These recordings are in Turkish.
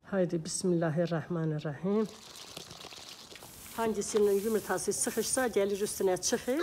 Haydi Bismillahirrahmanirrahim. Hangisinin yumurtası sıkışsa gelir üstüne çıkır.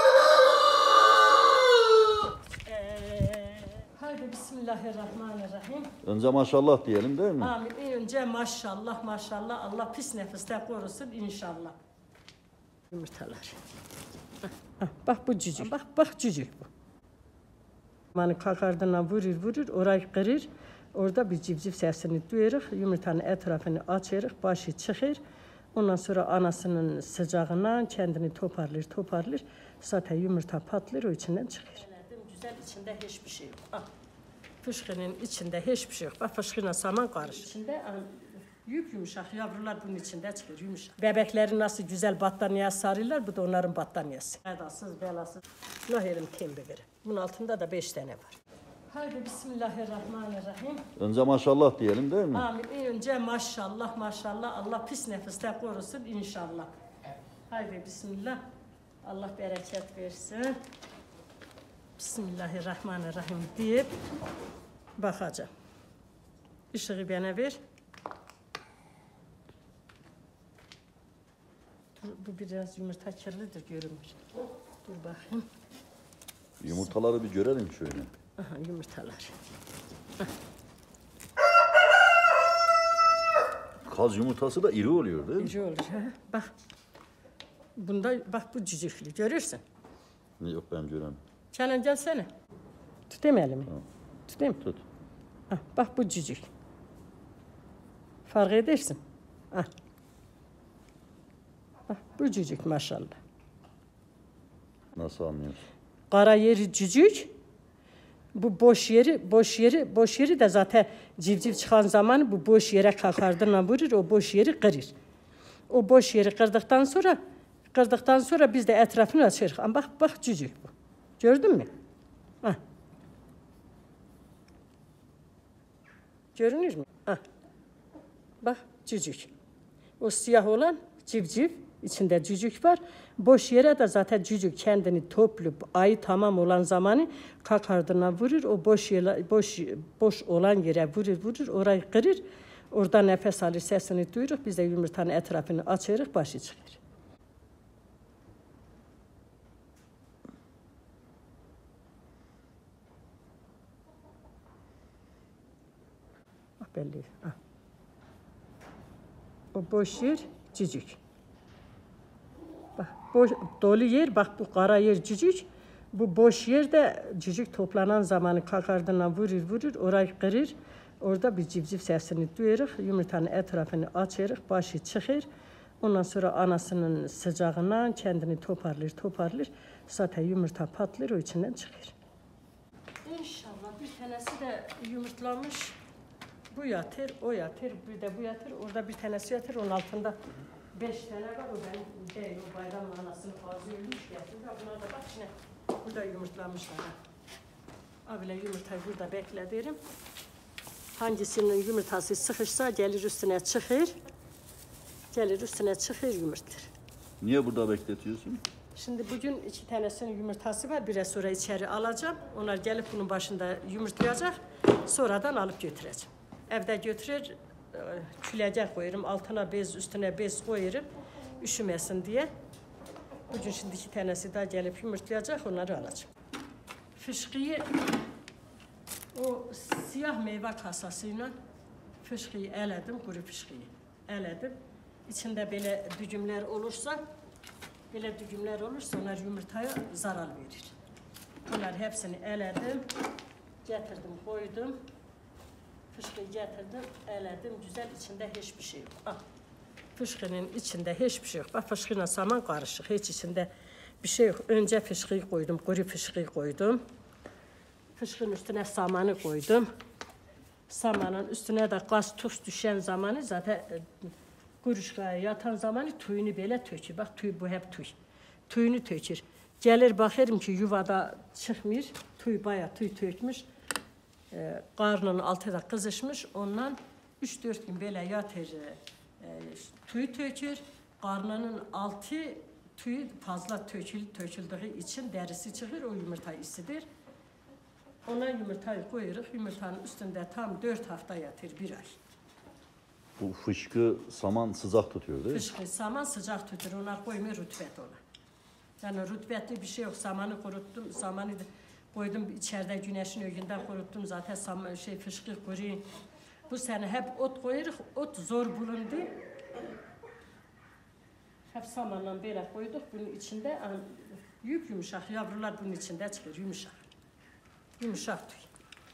Haydi Bismillahirrahmanirrahim. Önce maşallah diyelim değil mi? Amin. Önce maşallah maşallah Allah pis nefisten korusun inşallah. Yumurtalar. Bak bu cücük. Bak cücük bu. Yani kakardına vurur orayı kırır. Orada bir civciv sesini duyarıq, yumurtanın etrafını açırıq, başı çıxır. Ondan sonra anasının sıcağından kendini toparlar. Zaten yumurta patlar, o içinden çıxır. Güzel, içinde hiçbir şey yok. Bak, fışkının içinde hiçbir şey yok. Bak, fışkıyla saman karışır. İçinde yumuşak, yavrular bunun içinde çıkır, yumuşak. Bebekleri nasıl güzel battaniye sarırlar, bu da onların battaniyesi. Edasız, belasız. Nahirim tembiri. Bunun altında da 5 tane var. Haydi Bismillahirrahmanirrahim. Önce maşallah diyelim değil mi? Amin. Önce maşallah maşallah Allah pis nefisten korusun inşallah. Haydi Bismillah. Allah bereket versin. Bismillahirrahmanirrahim deyip bakacağım. Işığı bana ver. Dur, bu biraz yumurta kirlidir görünmüş. Dur bakayım. Yumurtaları bir görelim şöyle. Aha, yumurtalar. Kaz yumurtası da iri oluyor değil mi? İri olur. Ha? Bak. Bunda bak bu cücüklü görürsün. Yok ben göremem. Kenan gelsene. Tutayım elimi. Tamam. Tutayım. Tut. Ha, bak bu cücük. Fark edersin. Ha. Bak bu cücük maşallah. Nasıl anlıyorsun? Kara yeri cücük. Bu boş yeri de zaten civciv çıkan zaman bu boş yere kakardına vurur, o boş yeri kırır. O boş yeri kırdıktan sonra biz de etrafını açırız. Ama bak cücük bu. Gördün mü? Ha. Görünür mü? Ha. Bak cücük. O siyah olan civciv, içinde cücük var. Boş yere de zaten cücük kendini toplayıp ayı tamam olan zamanı kakardına vurur. O boş olan yere vurur, orayı kırır. Orada nefes alır, sesini duyurur. Biz de yumurtanın etrafını açırıq, başı çıxır. Bak belli. Ha. O boş yer cücük. Bak dolu yer, bak bu kara yer cücük. Bu boş yerde cücük toplanan zamanı kakardına vurur, orayı kırır. Orada bir civciv sesini duyarıq, yumurtanın etrafını açırıq, başı çıxır. Ondan sonra anasının sıcağından kendini toparlar. Zaten yumurta patlar, o içinden çıxır. İnşallah bir tanesi de yumurtlamış. Bu yatır, o yatır, bir de bu yatır. Orada bir tanesi yatır, onun altında 5 tane var. O benim değil, o bayram anasını fazla ölmüş getirdi. Buna da bak yine burada yumurtlamışlar. Abile yumurtayı burada bekledirim. Hangisinin yumurtası sıkışsa gelir üstüne çıkır yumurtlar. Niye burada bekletiyorsun? Şimdi bugün 2 tanesinin yumurtası var. Biraz sonra içeri alacağım. Onlar gelip bunun başında yumurtlayacak. Sonradan alıp götüreceğim. Evde götürür, küləcək koyarım. Altına bez, üstüne bez koyarım. Üşümesin diye. Bugün şimdi 2 tanesi daha gelip yumurtlayacak. Onları alacağım. Fışkıyı o siyah meyve kasasıyla fışkıyı elədim, kuru fışkıyı elədim. İçinde böyle düğümler olursa onlar yumurtaya zarar verir. Bunlar hepsini elədim, getirdim, koydum. Fışkıyı getirdim, elədim, güzel, içinde hiçbir şey yok. Bak, fışkının içinde hiçbir şey yok. Bak, fışkıyla saman karışık, hiç içinde bir şey yok. Önce fışkıyı koydum, kuru fışkıyı koydum. Fışkının üstüne samanı koydum. Samanın üstüne de gaz tuz düşen zamanı zaten kuruşkaya yatan zamanı tuyunu böyle tökür. Bak bu hep tuy. Tuyunu tökür. Gelir bakırım ki yuvada çıkmıyor. Bayağı tuy tökmüş. Qarnının altı da kızışmış. Ondan 3-4 gün böyle yatır. Tuy tökür. Qarnının altı tüy fazla töküldüğü için derisi çıkır. O yumurtayı isidir. Ona yumurtayı koyuyoruz. Yumurtanın üstünde tam 4 hafta yatır, 1 ay. Bu fışkı saman sıcak tutuyor değil mi? Fışkı, saman sıcak tutur. Onlar koymuyor rütbet ona. Yani rütbetli bir şey yok. Samanı kuruttum. Samanı da koydum içeride güneşin önünden kuruttum. Zaten saman, fışkı kuruyor. Bu sene hep ot koyuyoruz. Ot zor bulundu. Hep samanla böyle koyduk. Bunun içinde yumuşak. Yavrular bunun içinde çıkıyor. Yumuşak. Yumuşak tüy.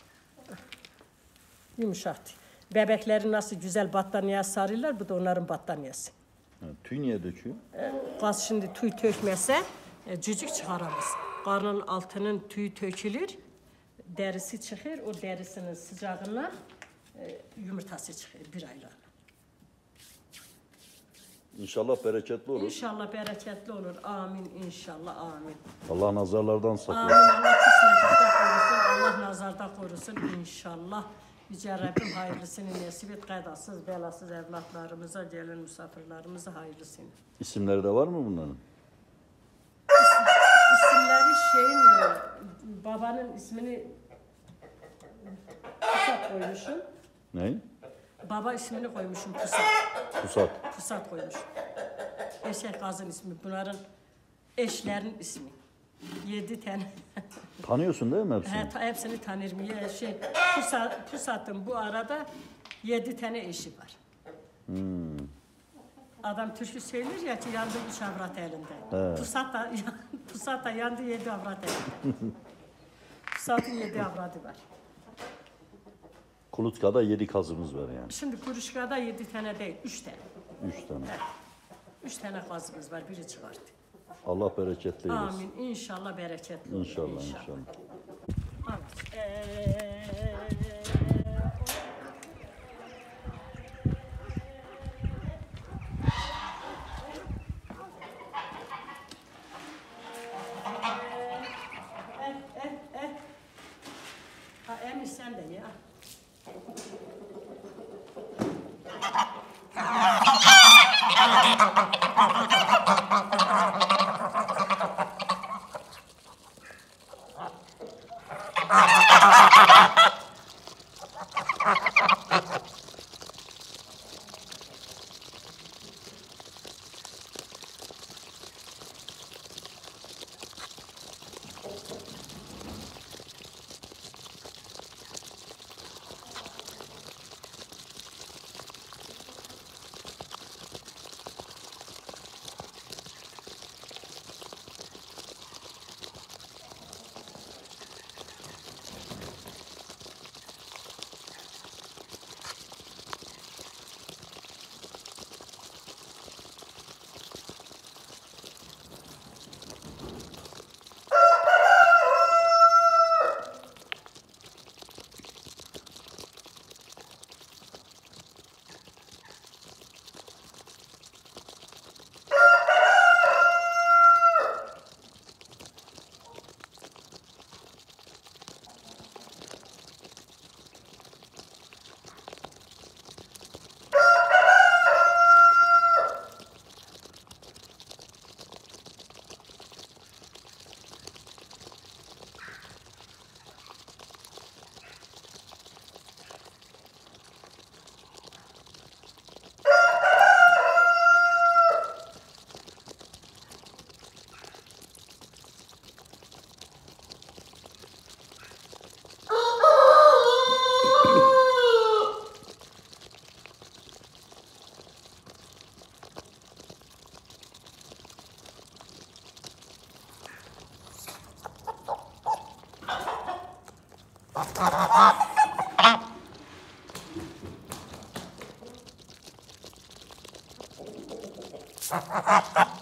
Yumuşak tüy. Bebekleri nasıl güzel battaniyeye sarıyorlar. Bu da onların battaniyesi. Ha, tüy niye döküyor? Gaz şimdi tüy tökmese cücük çıkaramaz. Karnın altının tüy tökülür. Derisi çıkır. O derisinin sıcağından yumurtası çıkıyor bir aylığına. İnşallah bereketli olur. İnşallah bereketli olur. Amin inşallah amin. Allah nazarlardan Amin. saklasın. Allah kısmetimizden korusun. Allah nazarda korusun inşallah. Yüce Rabbim hayırlısını nasip et. Kadasız belasız evlatlarımıza, gelen misafirlerimize hayırlısını. İsimleri de var mı bunların? İsimleri babanın ismini Pusat koymuşum. Ne? Baba ismini koymuşum Pusat. Pusat. Pusat koymuşum. Eşek Gaz'ın ismi. Bunların eşlerinin ismi. 7 tane. Tanıyorsun değil mi hepsini? Hepsini tanırım. Pusat'ın bu arada 7 tane eşi var. Adam türkü söylüyor ya ki yandı 3 avrat elinde. Pusat da yandı 7 avrat elinde. Pusat'ın 7 avradı var. Kulutka'da 7 kazımız var yani. Şimdi Kuruşka'da 7 tane değil, 3 tane. 3 tane. Evet. 3 tane kazımız var, biri çıkarttı. Allah bereketli eylesin. Amin. İnşallah bereketli olur. İnşallah inşallah. Emir sen de ya. Ha ha ha ha!